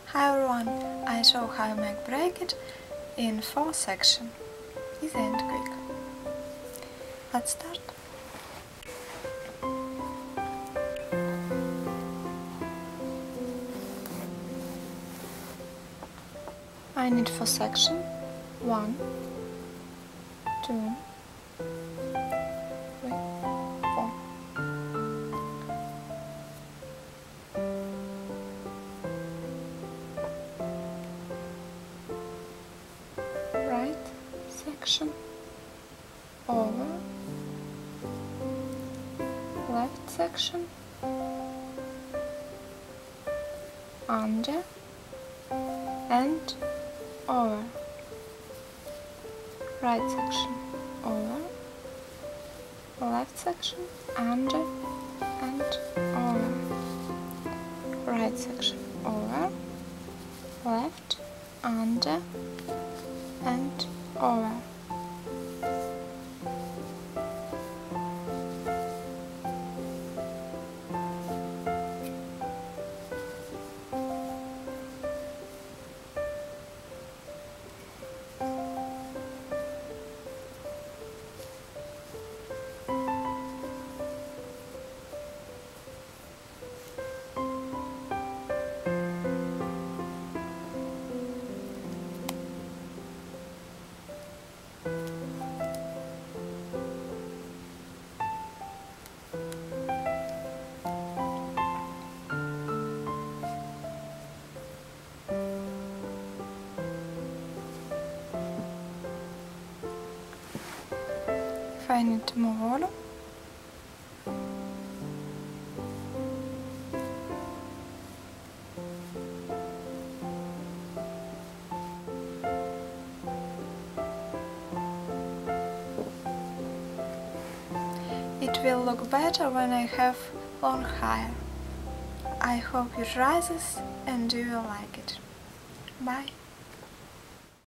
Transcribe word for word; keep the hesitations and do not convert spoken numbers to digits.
Hi everyone, I show how you make braid in four sections. Easy and quick. Let's start. I need four sections. One, two, three, four. Right section over, left section under and over, right section over, left section under and over, right section over, left, under and over. If I need more volume, it will look better when I have long hair. I hope you try this and you will like it. Bye!